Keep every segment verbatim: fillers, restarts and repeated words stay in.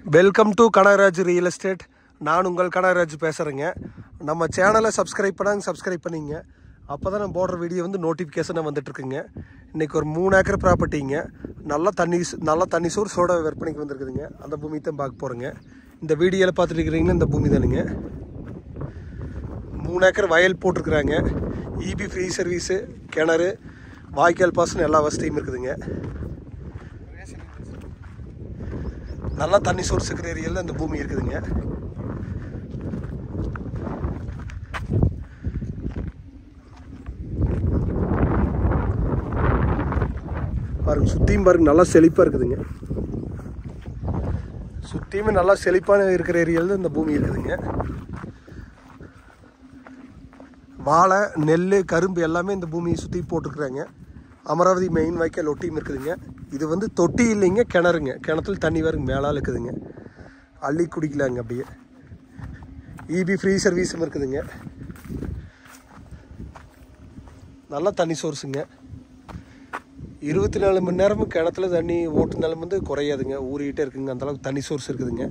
Welcome to Kanagaraj real estate. நான் உங்கள் கனகராஜ் பேசுகிறேங்க. நம்ம சேனலை சப்ஸ்கிரைப் பண்ணாங்க சப்ஸ்கிரைப் பண்ணிங்க. அப்போ தான் நம்ம போடுற வீடியோ வந்து நோட்டிஃபிகேஷனாக வந்துட்டுருக்குங்க. இன்றைக்கி ஒரு மூணு ஏக்கர் ப்ராப்பர்ட்டிங்க. நல்லா தண்ணி நல்லா தண்ணி சோர்ஸோட விற்பனைக்கு வந்துருக்குதுங்க. அந்த பூமி தான் பார்க்க போகிறேங்க. இந்த வீடியோவில் பார்த்துட்டு இருக்கிறீங்கன்னா இந்த பூமி தானுங்க. மூணு ஏக்கர் வயல் போட்டிருக்குறாங்க. இபி ஃப்ரீ சர்வீஸு, கிணறு, வாய்க்கால் பாசனம் எல்லா வசதியும் இருக்குதுங்க. நல்லா தண்ணி சோர்ஸ் இருக்கிற ஏரியாவில் இந்த பூமி இருக்குதுங்க. பாருங்க, சுற்றியும் பாருங்க, நல்லா செழிப்பாக இருக்குதுங்க. சுற்றியுமே நல்லா செழிப்பான இருக்கிற ஏரியாவில் இந்த பூமி இருக்குதுங்க. வாழை, நெல், கரும்பு எல்லாமே இந்த பூமியை சுற்றி போட்டிருக்குறாங்க. அமராவதி மெயின் வாய்க்கால் ஒட்டியும் இருக்குதுங்க. இது வந்து தொட்டி இல்லைங்க, கிணறுங்க. கிணத்துல தண்ணி வருங்க, மேலால் இருக்குதுங்க. அள்ளி குடிக்கலாங்க. அப்படியே இபி ஃப்ரீ சர்வீஸும் இருக்குதுங்க. நல்லா தண்ணி சோர்ஸுங்க. இருபத்தி நாலு மணி நேரமும் கிணத்துல தண்ணி ஓட்டுனாலும் வந்து குறையாதுங்க, ஊறிக்கிட்டே இருக்குங்க. அந்தளவுக்கு தண்ணி சோர்ஸ் இருக்குதுங்க.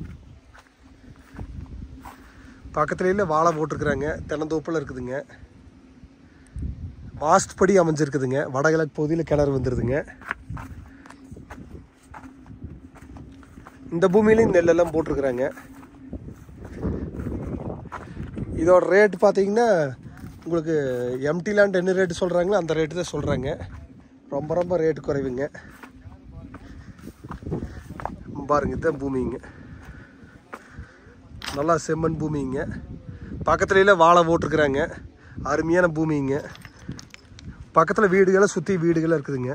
பக்கத்துலேயே வாழை போட்டிருக்குறாங்க. தென்னந்தோப்பில் இருக்குதுங்க. வாஸ்ட் படி அமைஞ்சிருக்குதுங்க. வடகிழக்கு பகுதியில் கிணறு வந்துடுதுங்க. இந்த பூமியிலையும் நெல்லெல்லாம் போட்டிருக்குறாங்க. இதோட ரேட் பார்த்தீங்கன்னா உங்களுக்கு எம்டி லேண்ட் என்ன ரேட்டு சொல்கிறாங்களோ அந்த ரேட்டு தான் சொல்கிறாங்க. ரொம்ப ரொம்ப ரேட்டு குறைவுங்க. பாருங்க, இதுதான் பூமிங்க. நல்லா செம்மண் பூமிங்க. பக்கத்துலேயே வாழை போட்டிருக்குறாங்க. அருமையான பூமிங்க. பக்கத்தில் வீடுகளை சுற்றி வீடுகள் இருக்குதுங்க.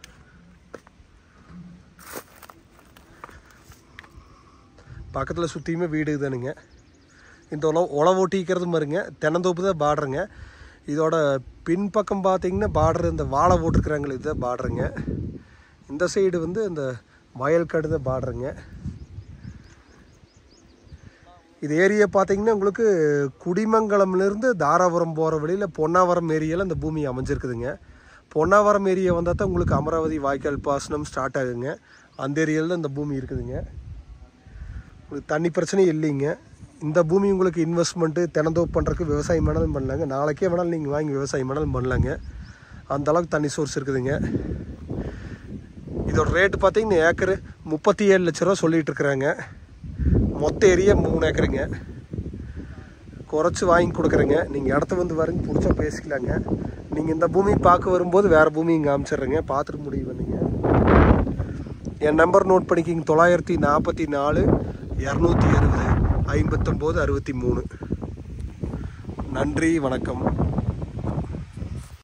பக்கத்தில் சுற்றியுமே வீடு தானுங்க. இந்த உழவு உழவு ஓட்டிக்கிறது மாதிரிங்க. தென்னந்தோப்பு தான் பார்டருங்க. இதோட பின்பக்கம் பார்த்தீங்கன்னா பார்டர் இந்த வாழை போட்டிருக்குறாங்களே, இதுதான் பார்டருங்க. இந்த சைடு வந்து இந்த வயல்காடு தான் பார்டருங்க. இது ஏரியா பார்த்தீங்கன்னா உங்களுக்கு குடிமங்கலம்லேருந்து தாராபுரம் போகிற வழியில் பொன்னாவரம் ஏரியாவில் இந்த பூமி அமைஞ்சிருக்குதுங்க. பொன்னாவரம் ஏரியா வந்தால் தான் உங்களுக்கு அமராவதி வாய்க்கால் பாசனம் ஸ்டார்ட் ஆகுங்க. அந்த ஏரியாவில் தான் இந்த பூமி இருக்குதுங்க. உங்களுக்கு தண்ணி பிரச்சனையும் இல்லைங்க. இந்த பூமி உங்களுக்கு இன்வெஸ்ட்மெண்ட்டு, தினந்தோப்பு பண்ணுறதுக்கு விவசாயம் வேணாலும் பண்ணலாங்க. நாளைக்கே வேணாலும் நீங்கள் வாங்கி விவசாயம் வேணாலும் பண்ணலாங்க. அந்தளவுக்கு தண்ணி சோர்ஸ் இருக்குதுங்க. இதோட ரேட்டு பார்த்தீங்கன்னா ஏக்கரு முப்பத்தி ஏழு லட்ச ரூபா சொல்லிகிட்டு இருக்கிறாங்க. மொத்த ஏரியா மூணு ஏக்கருங்க. குறைச்சி வாங்கி கொடுக்குறேங்க. நீங்கள் இடத்த வந்து வரங்க, பிடிச்சா பேசிக்கலாங்க. நீங்கள் இந்த பூமி பார்க்க வரும்போது வேறு பூமி இங்கே அமைச்சிட்றேங்க, பார்த்துட்டு முடிவு பண்ணுங்க. என் நம்பர் நோட் பண்ணிக்கிங்க. தொள்ளாயிரத்தி நாற்பத்தி நாலு இரநூத்தி அறுபது ஐம்பத்தொம்போது அறுபத்தி மூணு. நன்றி, வணக்கம்.